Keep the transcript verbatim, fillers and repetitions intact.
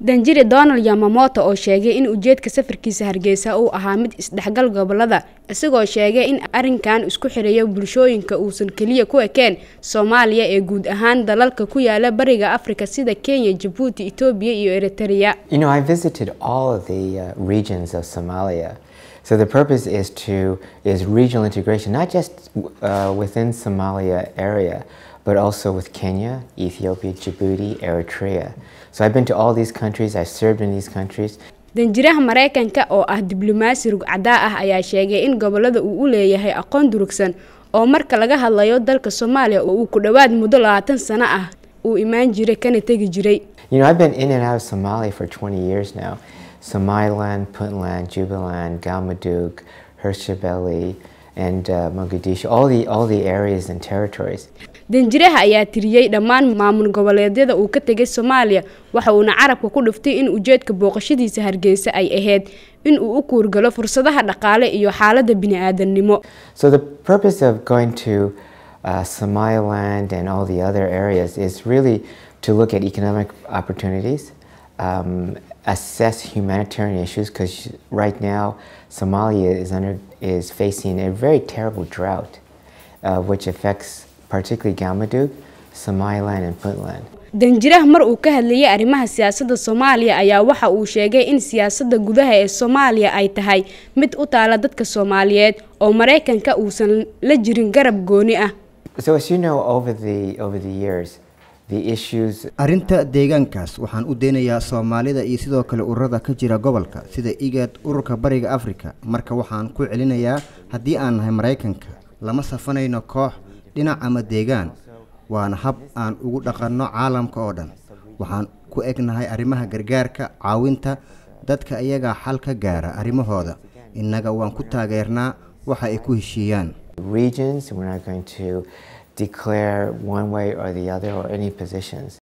Danjire Donald Yamamoto oo sheegay in ujeedka safarkiisa Hargeysa uu ahaa mid isdhexgal gobolada isagoo sheegay in arrinkan isku xireeyo bulshooyinka uusan kaliya ku ekeen Soomaaliya ee guud ahaan dalalka ku yaala bariga Afrika sida Kenya, Djibouti, Ethiopia iyo Eritrea. You know, I visited all of the uh, regions of Somalia. So the purpose is to is regional integration, not just uh, within Somalia area, but also with Kenya, Ethiopia, Djibouti, Eritrea. So I've been to all these countries, I've served in these countries. Danjiraha Mareykanka oo ah diblomaasi rugcada ah ayaa sheegay in gobolada uu u leeyahay aqoon durugsan oo marka laga hadlayo dalka Soomaaliya oo uu ku dhawaad muddo labaatan sano ah uu imaan jiray kana tagi jiray. You know, I've been in and out of Somalia for twenty years now. Somaliland, Puntland, Jubaland, Galmudug, Hirshabelle, and uh, Mogadishu, all the all the areas and territories. Danjiraha ayaa tiriyay dhammaan maamul goboleedyada uu ka tagay Soomaaliya waxa uu carabka ku dhuftay in ujeedka booqashadiisa Hargeysa ay ahayd in uu u kuurgalo fursadaha dhaqaale iyo xaaladda bini'aadanimo. So the purpose of going to uh, Somaliland and all the other areas is really to look at economic opportunities, um, assess humanitarian issues, because right now Somalia is under is facing a very terrible drought, uh, which affects particularly Galmudug, Somaliland and Puntland. Danjiraha mar uu ka hadlayay arrimaha siyaasadda Soomaaliya ayaa waxa uu sheegay in siyaasadda gudaha ee Soomaaliya ay tahay mid u taala dadka Soomaaliyeed oo Mareykanka uusan la jirin garab gooni ah. So as you know, over the over the years, the issues arinta deegaankaas waxaan u deenayaa Soomaalida iyo sidoo kale ururada ka jira gobolka sida IGAD ururka bariga Afrika marka waxaan ku celinayaa hadii aan nahay Mareykanka lama safanayno koox dhinac ama deegaan waana hab aan ugu dhaqanno caalamka oo dhan waxaan ku egnahay arrimaha gargaarka caawinta dadka iyaga xal ka gaara arrimahooda innaga waan ku taageernaa waxa ay ku heshiiyaan regions. We're not going to declare one way or the other or any positions.